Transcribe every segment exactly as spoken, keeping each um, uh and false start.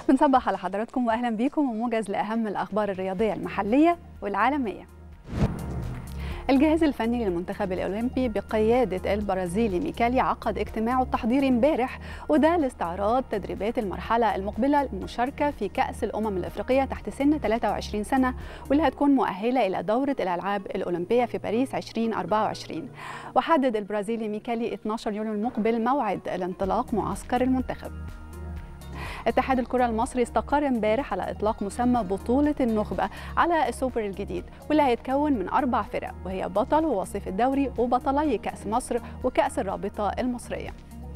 بنصبح على حضراتكم واهلا بيكم وموجز لاهم الاخبار الرياضيه المحليه والعالميه. الجهاز الفني للمنتخب الاولمبي بقياده البرازيلي ميكالي عقد اجتماعه التحضيري امبارح، وده لاستعراض تدريبات المرحله المقبله للمشاركه في كاس الامم الافريقيه تحت سن ثلاثة وعشرين سنه، واللي هتكون مؤهله الى دوره الالعاب الاولمبيه في باريس ألفين وأربعة وعشرين. وحدد البرازيلي ميكالي اثني عشر يوليو المقبل موعد الانطلاق معسكر المنتخب. اتحاد الكرة المصري استقر امبارح على إطلاق مسمى بطولة النخبة على السوبر الجديد، واللي هيتكون من أربع فرق، وهي بطل ووصيف الدوري وبطلي كأس مصر وكأس الرابطة المصرية.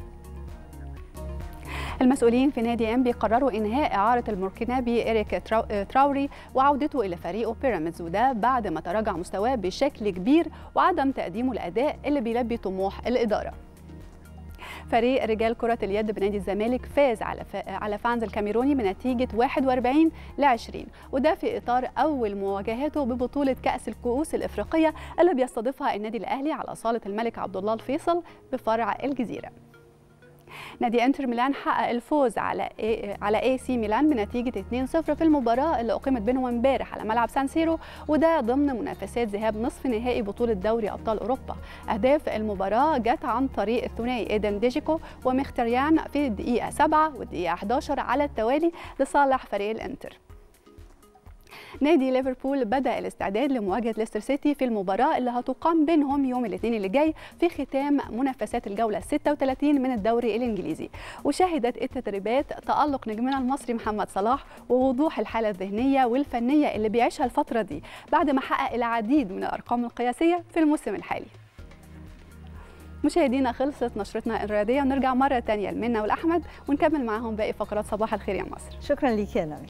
المسؤولين في نادي إنبي قرروا إنهاء إعارة الموركنابي إريك تراوري وعودته إلى فريقه بيراميدز، وده بعد ما تراجع مستواه بشكل كبير وعدم تقديمه الأداء اللي بيلبي طموح الإدارة. فريق رجال كرة اليد بنادي الزمالك فاز على على فانز الكاميروني بنتيجة واحد وأربعين لعشرين، وده في إطار أول مواجهاته ببطولة كأس الكؤوس الإفريقية اللي بيستضيفها النادي الأهلي على صالة الملك عبد الله الفيصل بفرع الجزيرة. نادي انتر ميلان حقق الفوز على إيه على اي سي ميلان بنتيجه اثنين صفر في المباراه اللي اقيمت بينهم امبارح على ملعب سان سيرو، وده ضمن منافسات ذهاب نصف نهائي بطوله دوري ابطال اوروبا. اهداف المباراه جت عن طريق الثنائي ايدن ديجيكو ومختريان في الدقيقه سبعة والدقيقه أحد عشر على التوالي لصالح فريق الانتر. نادي ليفربول بدأ الاستعداد لمواجهة ليستر سيتي في المباراة اللي هتقام بينهم يوم الاثنين اللي جاي في ختام منافسات الجولة ستة وثلاثين من الدوري الإنجليزي. وشهدت التدريبات تألق نجمنا المصري محمد صلاح ووضوح الحالة الذهنية والفنية اللي بيعيشها الفترة دي بعد ما حقق العديد من الأرقام القياسية في الموسم الحالي. مشاهدينا، خلصت نشرتنا الرياضية ونرجع مرة تانية لمنى والأحمد ونكمل معاهم باقي فقرات صباح الخير يا مصر. شكرا ليك يا نوي.